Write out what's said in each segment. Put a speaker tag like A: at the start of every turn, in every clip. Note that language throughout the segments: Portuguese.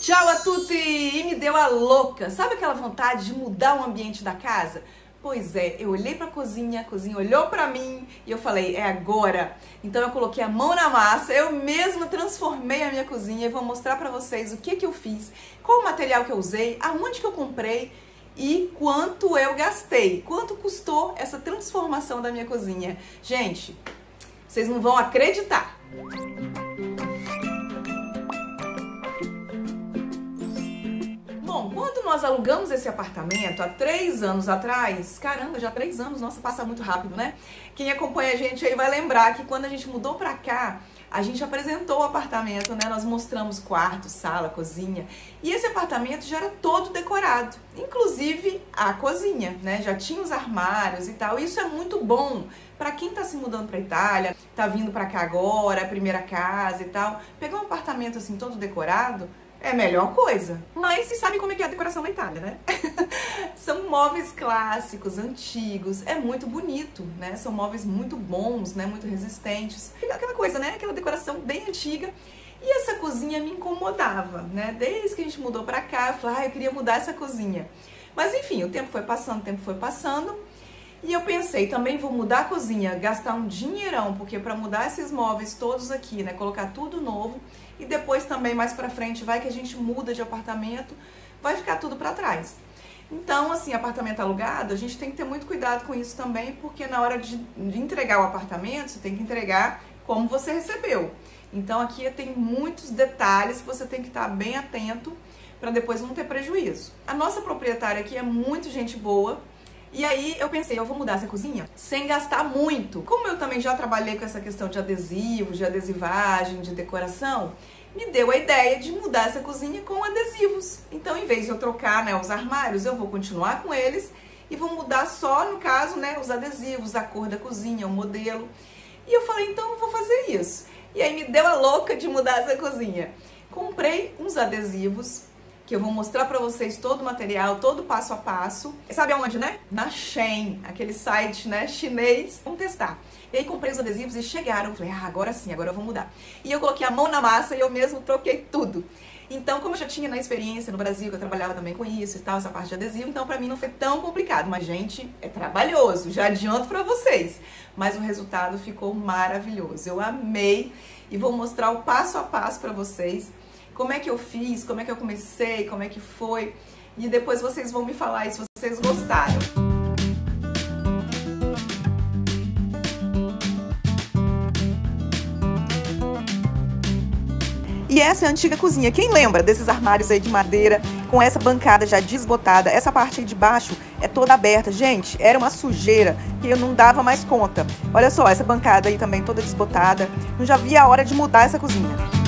A: Tchau a tutti! E me deu a louca. Sabe aquela vontade de mudar o ambiente da casa? Pois é, eu olhei pra cozinha, a cozinha olhou pra mim e eu falei, é agora. Então eu coloquei a mão na massa, eu mesma transformei a minha cozinha e vou mostrar pra vocês o que eu fiz, qual o material que eu usei, aonde que eu comprei e quanto eu gastei, quanto custou essa transformação da minha cozinha. Gente, vocês não vão acreditar. Bom, quando nós alugamos esse apartamento há 3 anos atrás, caramba, já 3 anos, nossa, passa muito rápido, né? Quem acompanha a gente aí vai lembrar que quando a gente mudou pra cá, a gente apresentou o apartamento, né? Nós mostramos quarto, sala, cozinha. E esse apartamento já era todo decorado, inclusive a cozinha, né? Já tinha os armários e tal. Isso é muito bom para quem tá se mudando pra Itália, tá vindo pra cá agora, a primeira casa e tal. Pegar um apartamento assim todo decorado é a melhor coisa. Mas vocês sabem como é que é a decoração na Itália, né? São móveis clássicos, antigos, é muito bonito, né? São móveis muito bons, né? Muito resistentes. Aquela coisa, né? Aquela decoração bem antiga. E essa cozinha me incomodava, né? Desde que a gente mudou pra cá, eu falei, eu queria mudar essa cozinha. Mas enfim, o tempo foi passando. E eu pensei, também vou mudar a cozinha, gastar um dinheirão, porque para mudar esses móveis todos aqui, né, colocar tudo novo, e depois também mais pra frente vai que a gente muda de apartamento, vai ficar tudo pra trás. Então, assim, apartamento alugado, a gente tem que ter muito cuidado com isso também, porque na hora de entregar o apartamento, você tem que entregar como você recebeu. Então aqui tem muitos detalhes que você tem que estar bem atento para depois não ter prejuízo. A nossa proprietária aqui é muito gente boa. E aí eu pensei, eu vou mudar essa cozinha sem gastar muito. Como eu também já trabalhei com essa questão de adesivos, de adesivagem, de decoração, me deu a ideia de mudar essa cozinha com adesivos. Então, em vez de eu trocar, né, os armários, eu vou continuar com eles e vou mudar só, no caso, né, os adesivos, a cor da cozinha, o modelo. E eu falei, então eu vou fazer isso. E aí me deu a louca de mudar essa cozinha. Comprei uns adesivos que eu vou mostrar pra vocês todo o material, todo o passo a passo. Sabe aonde, né? Na Shein, aquele site, né, chinês. Vamos testar. E aí comprei os adesivos e chegaram. Eu falei, agora sim, agora eu vou mudar. E eu coloquei a mão na massa e eu mesmo troquei tudo. Então, como eu já tinha na experiência no Brasil, que eu trabalhava também com isso e tal, essa parte de adesivo, então pra mim não foi tão complicado. Mas, gente, é trabalhoso, já adianto pra vocês. Mas o resultado ficou maravilhoso. Eu amei e vou mostrar o passo a passo pra vocês. Como é que eu fiz, como é que eu comecei, como é que foi. E depois vocês vão me falar aí se vocês gostaram. E essa é a antiga cozinha. Quem lembra desses armários aí de madeira, com essa bancada já desbotada? Essa parte aí de baixo é toda aberta. Gente, era uma sujeira que eu não dava mais conta. Olha só, essa bancada aí também toda desbotada. Não já vi a hora de mudar essa cozinha.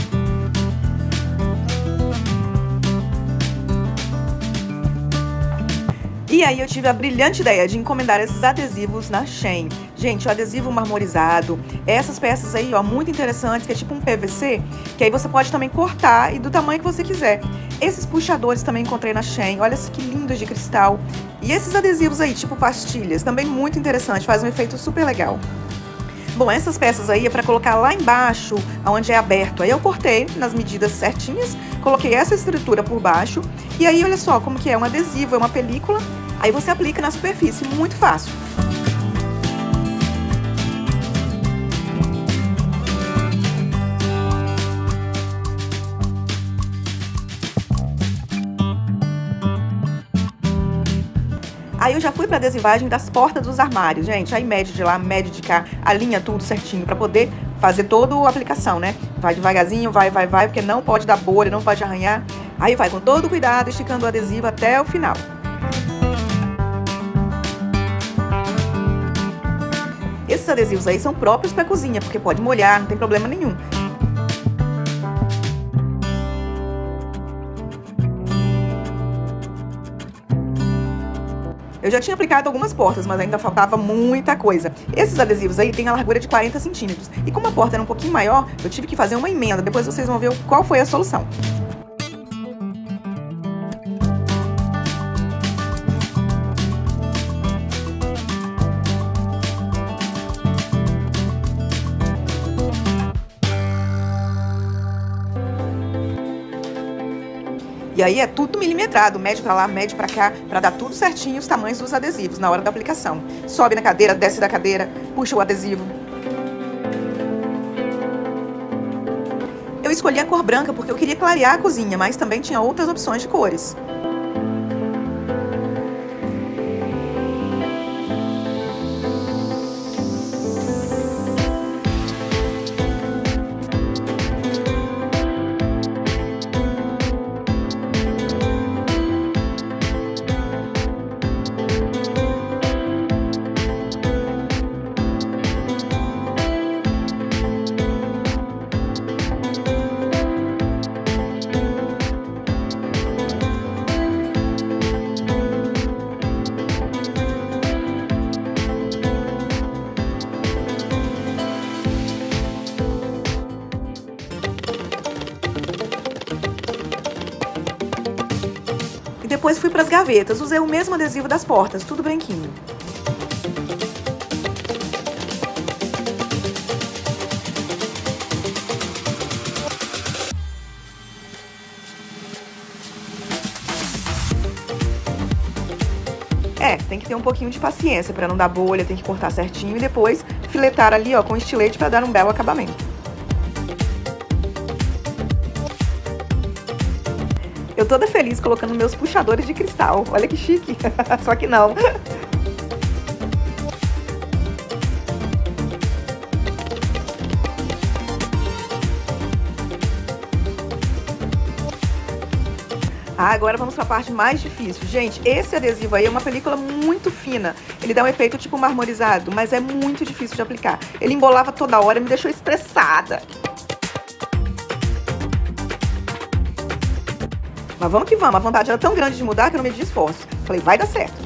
A: E aí eu tive a brilhante ideia de encomendar esses adesivos na Shein. Gente, o adesivo marmorizado, essas peças aí, ó, muito interessantes, que é tipo um PVC, que aí você pode também cortar e do tamanho que você quiser. Esses puxadores também encontrei na Shein, olha que lindos de cristal. E esses adesivos aí, tipo pastilhas, também muito interessante, faz um efeito super legal. Bom, essas peças aí é para colocar lá embaixo, onde é aberto. Aí eu cortei nas medidas certinhas, coloquei essa estrutura por baixo. E aí, olha só como que é um adesivo, é uma película. Aí você aplica na superfície, muito fácil. Aí eu já fui pra adesivagem das portas dos armários, gente. Aí mede de lá, mede de cá, alinha tudo certinho pra poder fazer toda a aplicação, né? Vai devagarzinho, vai, porque não pode dar bolha, não pode arranhar. Aí vai com todo cuidado, esticando o adesivo até o final. Esses adesivos aí são próprios pra cozinha, porque pode molhar, não tem problema nenhum. Eu já tinha aplicado algumas portas, mas ainda faltava muita coisa. Esses adesivos aí têm a largura de 40 centímetros. E como a porta era um pouquinho maior, eu tive que fazer uma emenda. Depois vocês vão ver qual foi a solução. E aí é tudo milimetrado, mede pra lá, mede pra cá, pra dar tudo certinho os tamanhos dos adesivos na hora da aplicação. Sobe na cadeira, desce da cadeira, puxa o adesivo. Eu escolhi a cor branca porque eu queria clarear a cozinha, mas também tinha outras opções de cores. E depois fui para as gavetas, usei o mesmo adesivo das portas, tudo branquinho. Tem que ter um pouquinho de paciência para não dar bolha, tem que cortar certinho e depois filetar ali, ó, com estilete para dar um belo acabamento. Eu toda feliz colocando meus puxadores de cristal. Olha que chique. Só que não. Agora vamos para a parte mais difícil. Gente, esse adesivo aí é uma película muito fina. Ele dá um efeito tipo marmorizado, mas é muito difícil de aplicar. Ele embolava toda hora e me deixou estressada. Mas vamos que vamos, a vontade era tão grande de mudar que eu não medi esforço. Falei, vai dar certo.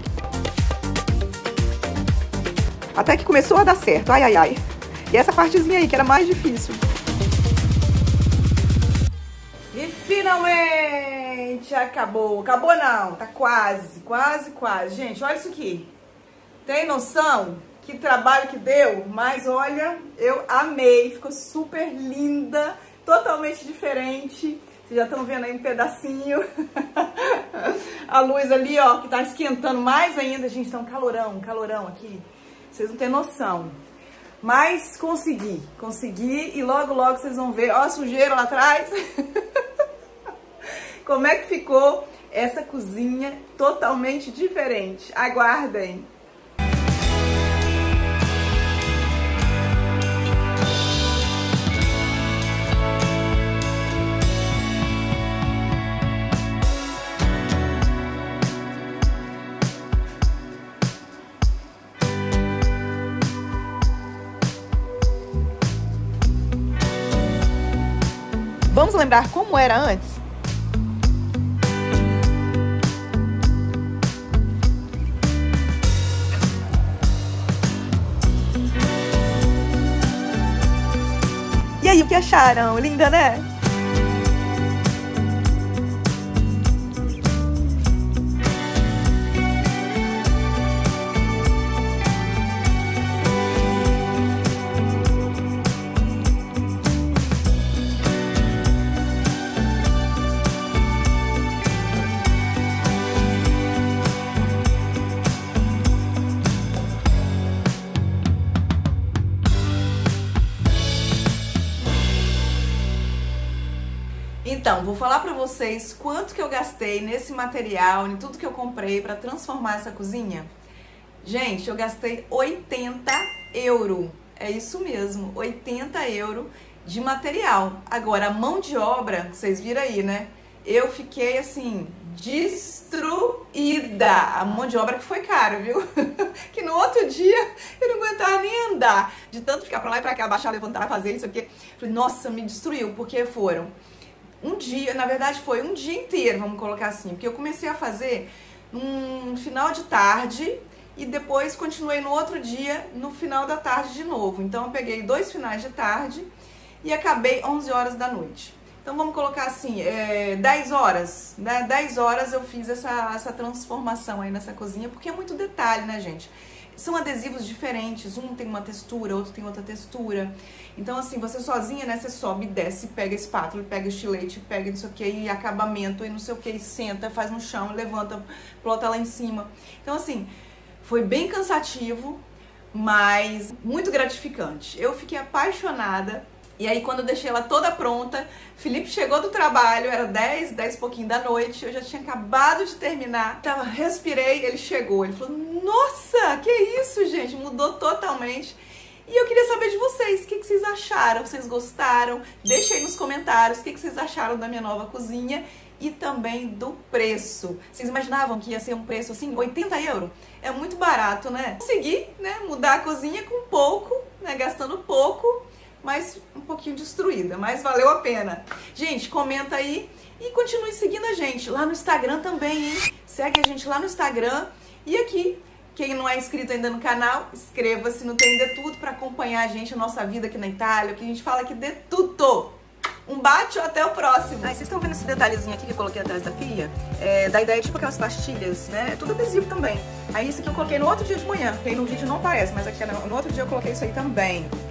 A: Até que começou a dar certo, ai, ai, ai. E essa partezinha aí, que era mais difícil. E finalmente acabou. Acabou não, tá quase, quase, quase. Gente, olha isso aqui. Tem noção que trabalho que deu? Mas olha, eu amei, ficou super linda, totalmente diferente. Vocês já estão vendo aí um pedacinho. A luz ali, ó, que tá esquentando mais ainda. Gente, tá um calorão aqui. Vocês não têm noção. Mas consegui e logo, logo vocês vão ver. Ó a sujeira lá atrás. Como é que ficou essa cozinha totalmente diferente. Aguardem. Vamos lembrar como era antes? E aí, o que acharam? Linda, né? Então, vou falar pra vocês quanto que eu gastei nesse material, em tudo que eu comprei pra transformar essa cozinha. Gente, eu gastei 80 €. É isso mesmo, 80 € de material. Agora, a mão de obra, vocês viram aí, né? Eu fiquei, assim, destruída. A mão de obra que foi cara, viu? Que no outro dia eu não aguentava nem andar. De tanto ficar pra lá e pra cá, baixar, levantar, fazer isso aqui. Falei, nossa, me destruiu, porque foram um dia, na verdade foi um dia inteiro, vamos colocar assim, porque eu comecei a fazer num final de tarde e depois continuei no outro dia, no final da tarde de novo. Então eu peguei 2 finais de tarde e acabei 11 horas da noite. Então vamos colocar assim, 10 horas, né? 10 horas eu fiz essa transformação aí nessa cozinha, porque é muito detalhe, né, gente? são adesivos diferentes, um tem uma textura, outro tem outra textura. Então assim, você sozinha, né, você sobe, desce, pega a espátula, pega o estilete, pega não sei o que, e acabamento, e não sei o que, e senta, faz no chão, levanta, plota lá em cima. Então assim, foi bem cansativo, mas muito gratificante. Eu fiquei apaixonada. E aí quando eu deixei ela toda pronta, Felipe chegou do trabalho, era 10 e pouquinho da noite, eu já tinha acabado de terminar, respirei, ele chegou, ele falou, nossa, que isso, gente, mudou totalmente. E eu queria saber de vocês, o que vocês acharam? Vocês gostaram? Deixa aí nos comentários o que vocês acharam da minha nova cozinha e também do preço. Vocês imaginavam que ia ser um preço assim, 80 €? É muito barato, né? Consegui, né, mudar a cozinha com pouco, né, gastando pouco, mas um pouquinho destruída, mas valeu a pena. Gente, comenta aí e continue seguindo a gente lá no Instagram também, hein? Segue a gente lá no Instagram e aqui. Quem não é inscrito ainda no canal, inscreva-se no Tem de Tudo para acompanhar a gente, a nossa vida aqui na Itália, que a gente fala aqui de tudo. Um bate ou até o próximo. Vocês estão vendo esse detalhezinho aqui que eu coloquei atrás da pia? Da ideia tipo aquelas pastilhas, né? É tudo adesivo também. Aí isso aqui eu coloquei no outro dia de manhã, porque aí no vídeo não aparece, mas aqui no outro dia eu coloquei isso aí também.